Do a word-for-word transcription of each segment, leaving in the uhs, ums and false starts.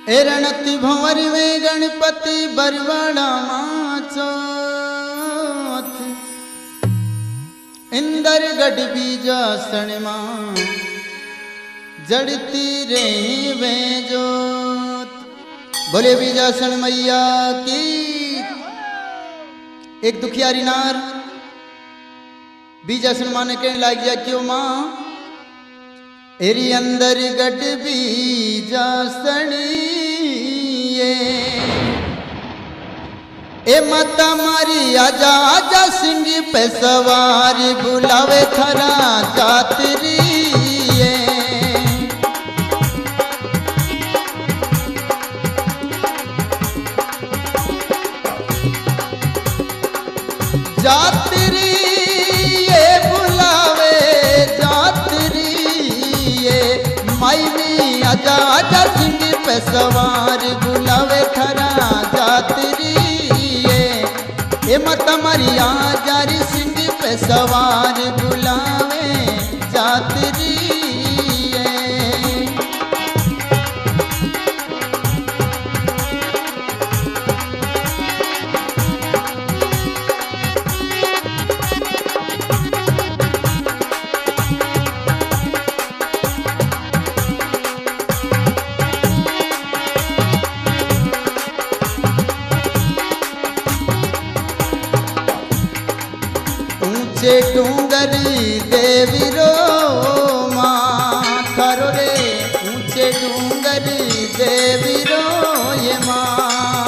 एरणति भंवर में गणपति बरवाड़ा माचोथ इंदर गढ़ बीजा सणमा जड़ती रे वे जोत। बोले बीजासन मैया की। एक दुखियारी नार बीजासन माँ ने कहने लग गया क्यों माँ एरी अंदर गढ़ बीजासनी ए माता मारी आजा आजा सिंह पे सवारी बुलावे थरा जातरी जातरी ये बुलावे जातरी ये मायनी आजा आजा सिंह पे सवार बुलावे थरा जातरी ये मत मरिया जारी सिंह पे सवार बुलावे जातरी ऊंचे डूंगरी देवी रो माँ थारो रे ऊंचे डूंगरी देवी रो ये माँ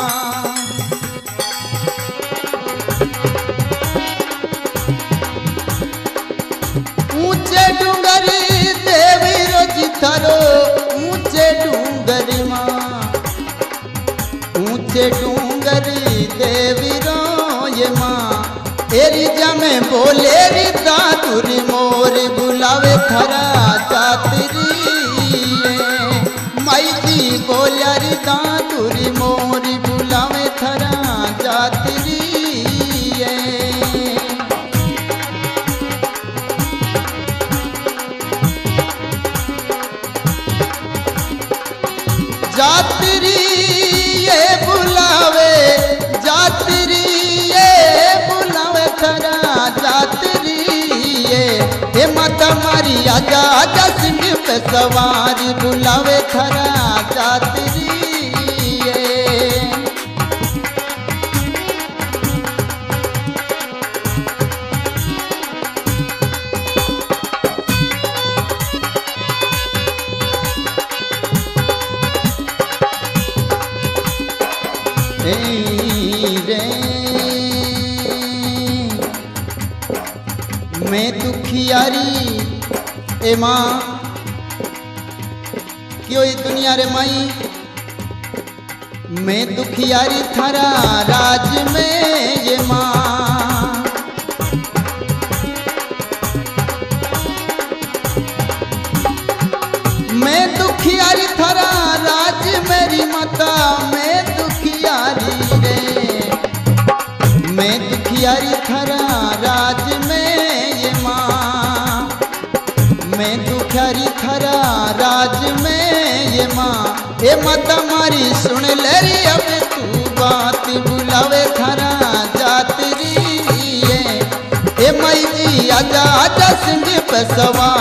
ऊंचे डूंगरी देवी रो जी थारो ऊंचे डूंगरी माँ ऊंचे डूंगरी देवी रो ये माँ एरी जमे बोले री दादुरी मोर बुलावे थरा जातरी माई जी बोलिया री दादुरी मोर बुलावे थरा जातरी जातरी ये बुलावे जातरी थरा जातरी हे माता मारी आजा आजा सिंह पे सवारी बुलावे थरा जातरी रे मैं दुखियारी ए माँ क्यों ये दुनिया रे माई मैं दुखियारी थारा राज में ये माँ मैं दुखियारी थारा राज मेरी माता मैं दुखियारी रे मैं दुखियारी थारा राज में मैं दुखियारी थरा राज में ये माँ ए माता मारी सुन ले री अब तू बात बुलावे थरा जातरी ए माई जी आजा आजा सिंह पे सवार